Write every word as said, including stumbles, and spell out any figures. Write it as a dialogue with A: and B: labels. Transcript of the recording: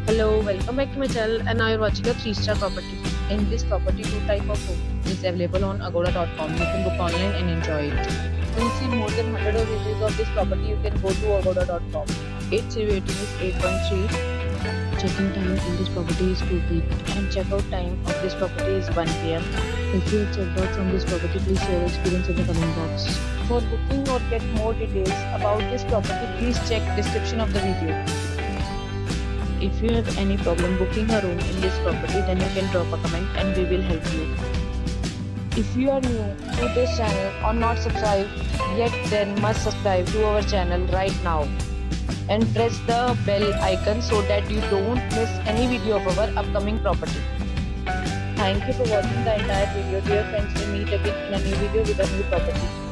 A: Hello, welcome back to my channel, and now you're watching a three star property. In this property, two type of room is available on agoda dot com. You can book online and enjoy it. To see more than one hundred of reviews of this property, you can go to agoda dot com. Its rating is eight point three. Check-in time in this property is two p m and check-out time of this property is one p m If you have checked out from this property, please share your experience in the comment box. For booking or get more details about this property, please check description of the video. If you have any problem booking a room in this property, then you can drop a comment and we will help you. If you are new to this channel or not subscribed yet, then must subscribe to our channel right now and press the bell icon so that you don't miss any video of our upcoming property. Thank you for watching the entire video. Dear friends, we meet again in a new video with a new property.